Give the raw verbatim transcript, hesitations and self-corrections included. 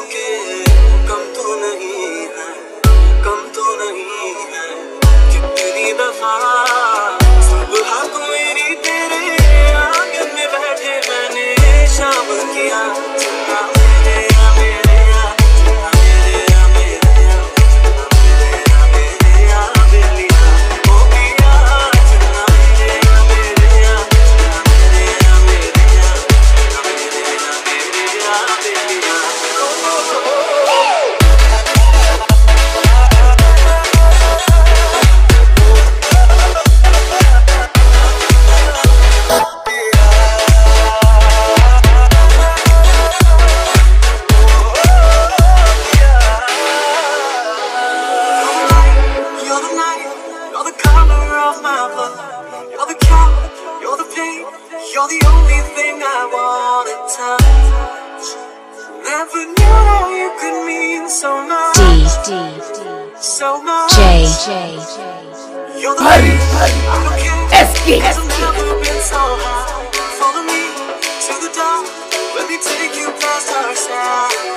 के कम तो नहीं है, कम तो नहीं है। कितनी दफा सुबह को मेरी तेरे आंगन में बैठे मैंने शाम किया। चुना मेरे या मेरे या, चुना मेरे या मेरे या, चुना मेरे या मेरे या बेलिया हो गया। चुना मेरे या मेरे या, चुना मेरे या मेरे या, चुना मेरे या मेरे या बेलिया। You're the only thing I wanna touch. Never knew that you could mean so much. D D So much. J J You're the Hurry, reason hurry. I don't care. S K Cause I've never been so high. Follow me to the dark. Let me take you past our side.